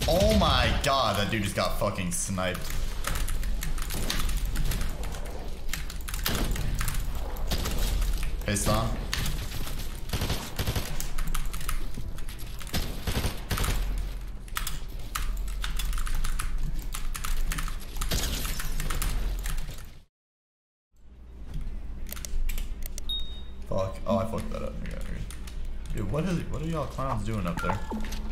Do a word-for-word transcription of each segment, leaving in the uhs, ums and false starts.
Oh my god, that dude just got fucking sniped. Pissed on. Fuck. Oh, I fucked that up. Okay, okay. Dude, what is what are y'all clowns doing up there?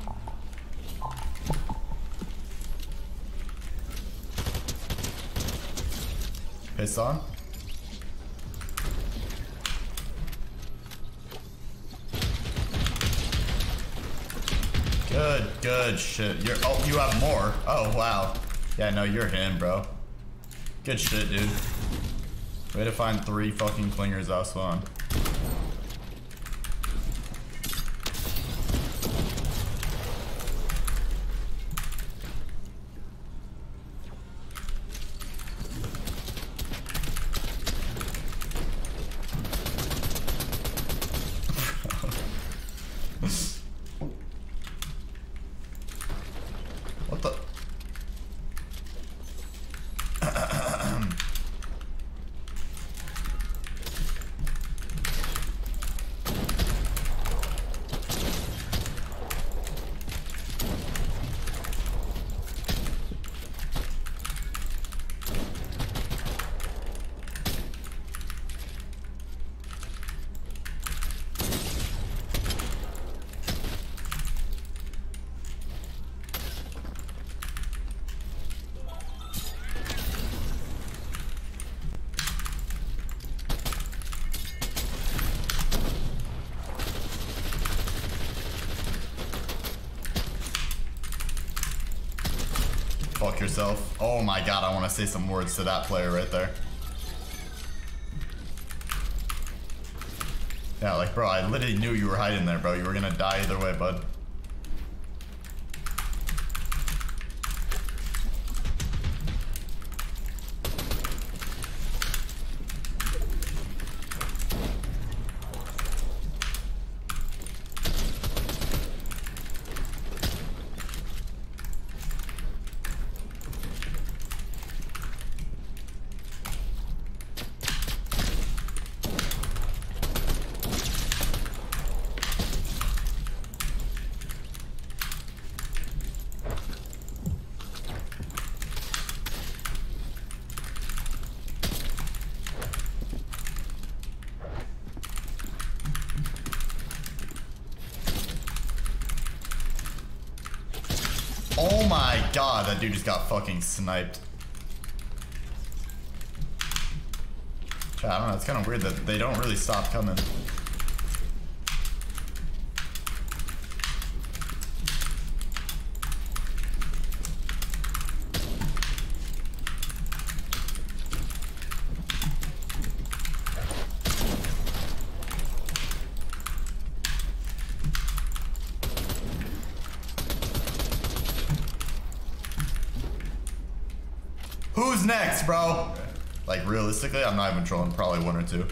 Pissed on? Good, good shit. You're oh, you have more. Oh wow. Yeah, no, you're him, bro. Good shit, dude. Way to find three fucking clingers out spawn. What the? Fuck yourself. Oh my god, I want to say some words to that player right there. Yeah, like, bro, I literally knew you were hiding there, bro. You were gonna die either way, bud. Oh my god, that dude just got fucking sniped. I don't know, it's kind of weird that they don't really stop coming. Who's next, bro? Like, realistically, I'm not even trolling, probably one or two.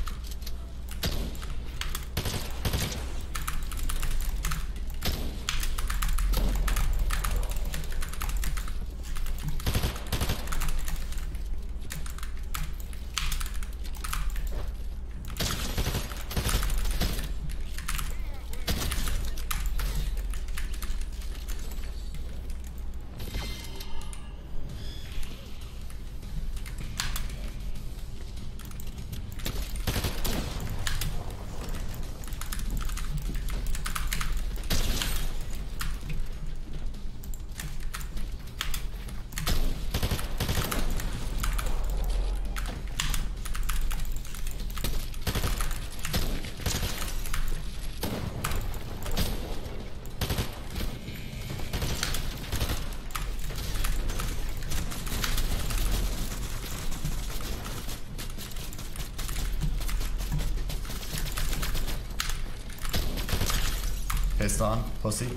Pissed on, pussy.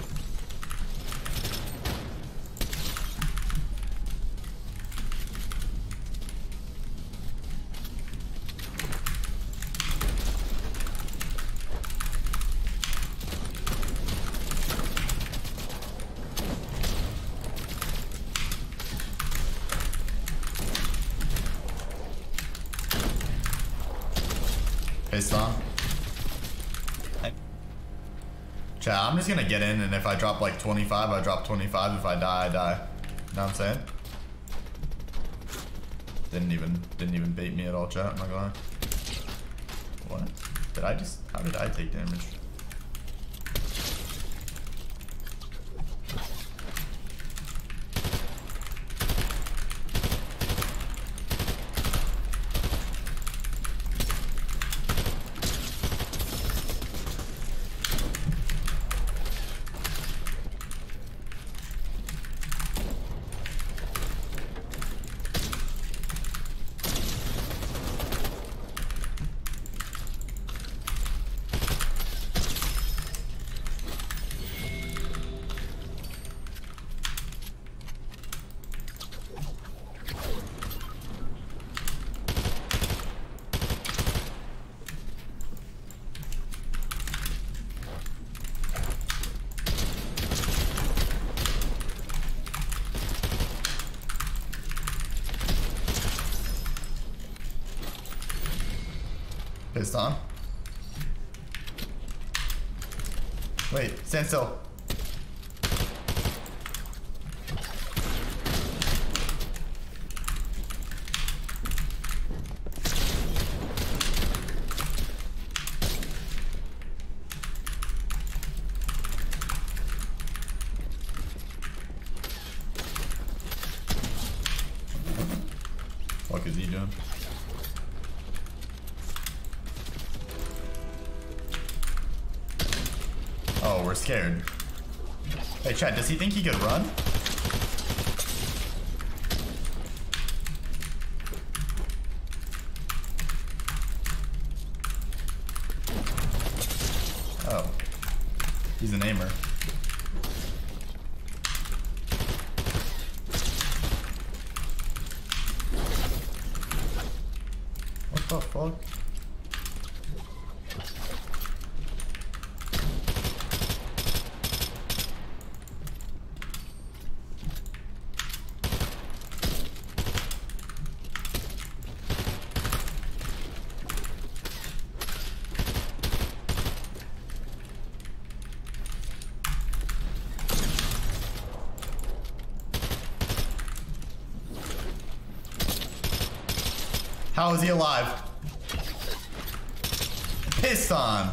Pissed on. Chat, I'm just gonna get in, and if I drop like twenty-five, I drop twenty-five. If I die, I die. You know what I'm saying? Didn't even, didn't even bait me at all, chat. I'm not gonna lie. What? Did I just, how did I take damage? Pissed on. Wait, stand still. What is he doing? Oh, we're scared. Hey, Chad, does he think he could run? Oh. He's an aimer. What the fuck? How is he alive? Pissed on.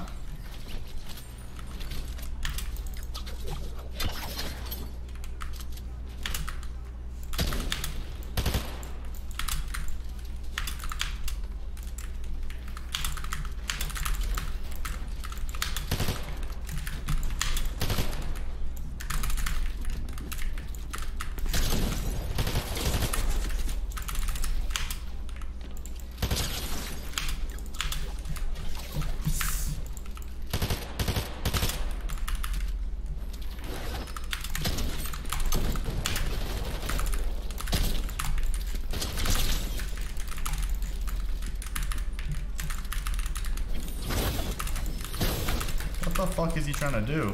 What the fuck is he trying to do?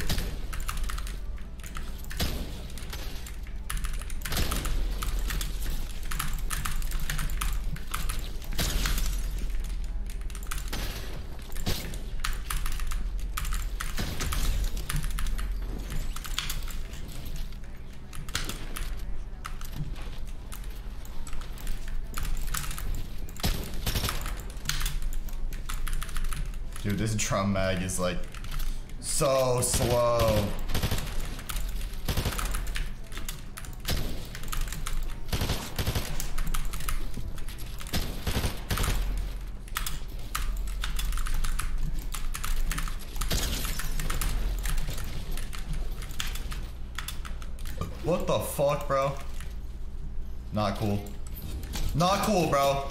Dude, this drum mag is like so slow. What the fuck, bro? Not cool. Not cool, bro.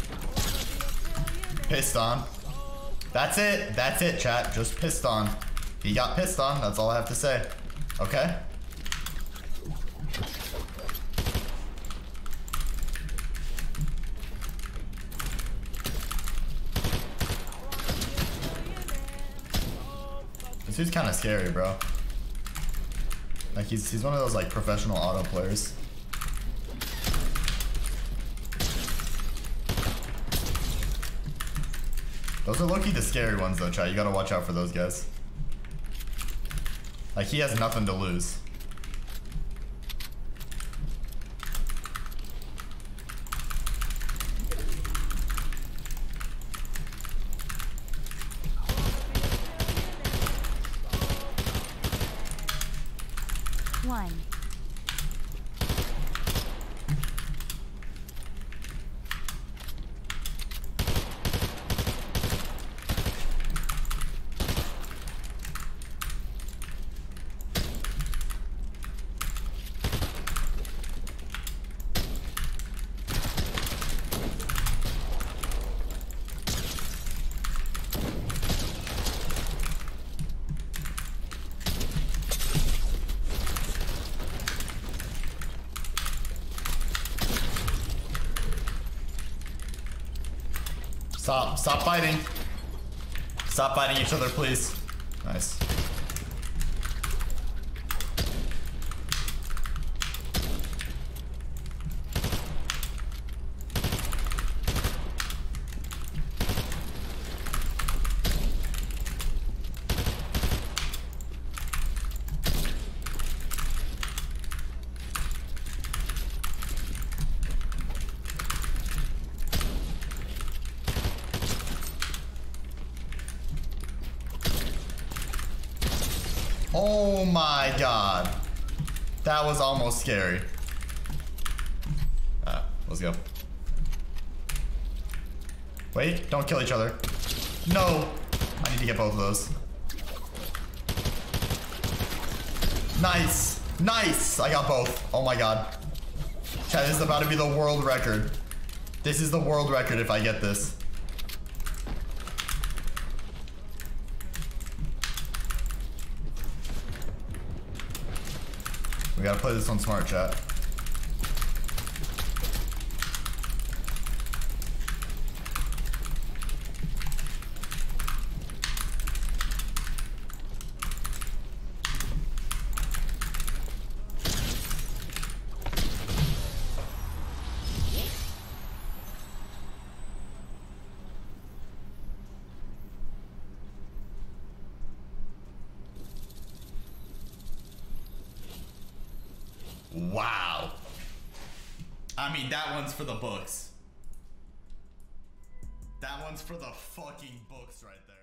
Pissed on. That's it. That's it, chat. Just pissed on. He got pissed on, that's all I have to say. Okay? This dude's kind of scary, bro. Like, he's, he's one of those, like, professional auto players. Those are low-key the scary ones, though, chat. You gotta watch out for those guys. Like, he has nothing to lose. One. Stop. Stop fighting. Stop fighting each other, please. Nice. Oh my god. That was almost scary. Ah, let's go. Wait, don't kill each other. No! I need to get both of those. Nice! Nice! I got both. Oh my god. Chat, this is about to be the world record. This is the world record if I get this. We gotta play this on smart, chat. Wow. I mean, that one's for the books. That one's for the fucking books right there.